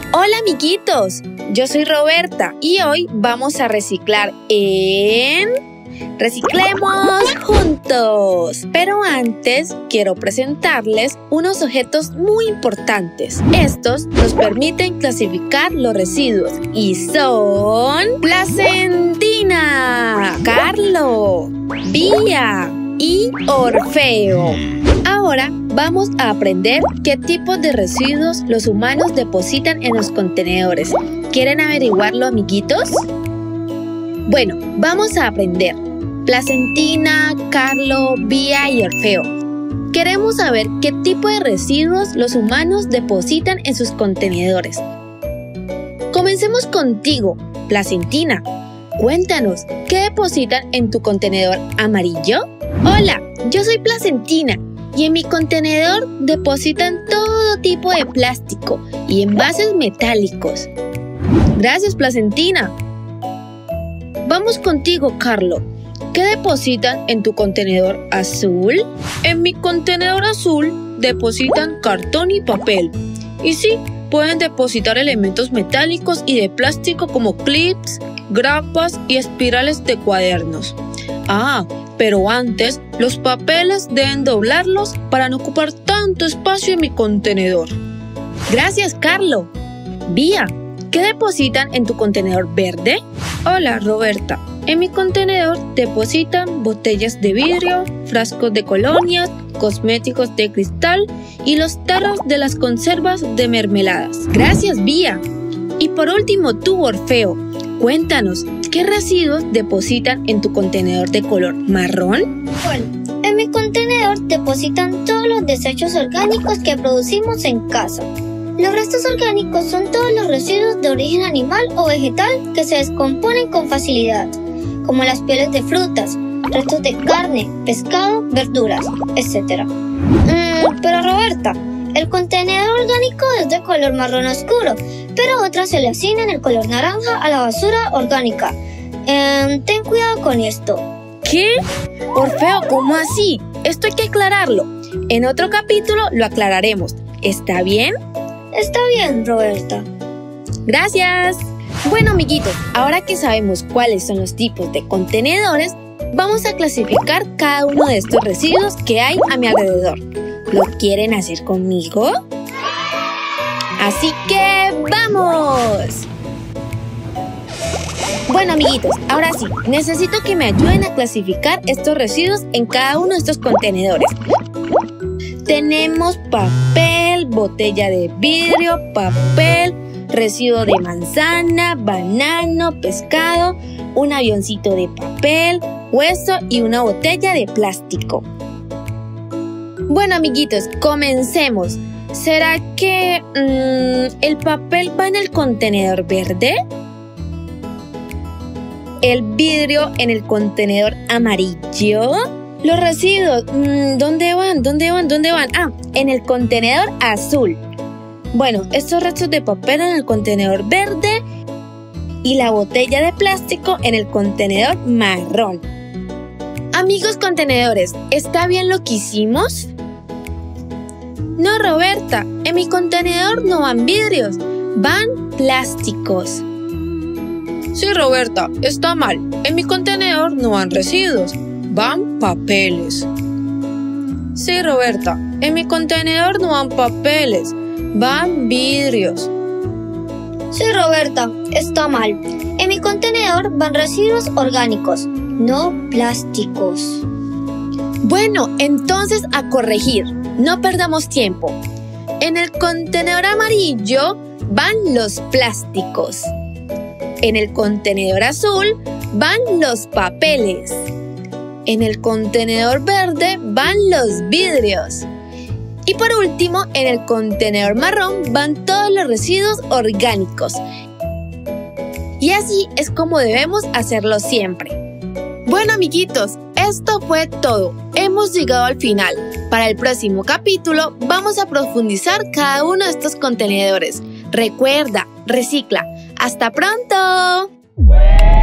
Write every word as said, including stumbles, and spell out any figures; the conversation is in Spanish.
Hola amiguitos, yo soy Roberta y hoy vamos a reciclar en Reciclemos Juntos. Pero antes quiero presentarles unos objetos muy importantes. Estos nos permiten clasificar los residuos y son Placentina, Carlo, Vía y Orfeo. Ahora vamos a aprender qué tipos de residuos los humanos depositan en los contenedores. ¿Quieren averiguarlo, amiguitos? Bueno, vamos a aprender. Placentina, Carlo, Vía y Orfeo. Queremos saber qué tipo de residuos los humanos depositan en sus contenedores. Comencemos contigo, Placentina. Cuéntanos, ¿qué depositan en tu contenedor amarillo? Hola, yo soy Placentina y en mi contenedor depositan todo tipo de plástico y envases metálicos. Gracias, Placentina. Vamos contigo, Carlo. ¿Qué depositan en tu contenedor azul? En mi contenedor azul depositan cartón y papel. Y sí, pueden depositar elementos metálicos y de plástico como clips, grapas y espirales de cuadernos. Ah, pero antes, los papeles deben doblarlos para no ocupar tanto espacio en mi contenedor. Gracias, Carlo. Vía, ¿qué depositan en tu contenedor verde? Hola, Roberta. En mi contenedor depositan botellas de vidrio, frascos de colonias, cosméticos de cristal y los tarros de las conservas de mermeladas. Gracias, Vía. Y por último, tú, Orfeo, cuéntanos, ¿qué residuos depositan en tu contenedor de color marrón? Bueno, en mi contenedor depositan todos los desechos orgánicos que producimos en casa. Los restos orgánicos son todos los residuos de origen animal o vegetal que se descomponen con facilidad, como las pieles de frutas, restos de carne, pescado, verduras, etcétera. Mm, pero Roberta, el contenedor orgánico es de color marrón oscuro, pero otras se le asignan el color naranja a la basura orgánica. Eh, ten cuidado con esto. ¿Qué? Orfeo, ¿cómo así? Esto hay que aclararlo. En otro capítulo lo aclararemos. ¿Está bien? Está bien, Roberta. Gracias. Bueno, amiguitos, ahora que sabemos cuáles son los tipos de contenedores, vamos a clasificar cada uno de estos residuos que hay a mi alrededor. ¿Lo quieren hacer conmigo? Así que ¡vamos! Bueno, amiguitos, ahora sí, necesito que me ayuden a clasificar estos residuos en cada uno de estos contenedores. Tenemos papel, botella de vidrio, papel, residuo de manzana, banano, pescado, un avioncito de papel, hueso y una botella de plástico. Bueno, amiguitos, comencemos. ¿Será que mmm, el papel va en el contenedor verde? ¿El vidrio en el contenedor amarillo? Los residuos, mmm, ¿dónde van? ¿Dónde van? ¿Dónde van? Ah, en el contenedor azul. Bueno, estos restos de papel en el contenedor verde y la botella de plástico en el contenedor marrón. Amigos contenedores, ¿está bien lo que hicimos? No, Roberta, en mi contenedor no van vidrios, van plásticos. Sí, Roberta, está mal. En mi contenedor no van residuos, van papeles. Sí, Roberta, en mi contenedor no van papeles, van vidrios. Sí, Roberta, está mal. En mi contenedor van residuos orgánicos, no plásticos. Bueno, entonces a corregir. No perdamos tiempo. En el contenedor amarillo van los plásticos. En el contenedor azul van los papeles. En el contenedor verde van los vidrios. Y por último, en el contenedor marrón van todos los residuos orgánicos. Y así es como debemos hacerlo siempre. Bueno, amiguitos, esto fue todo. Hemos llegado al final. Para el próximo capítulo vamos a profundizar cada uno de estos contenedores. Recuerda, recicla. ¡Hasta pronto!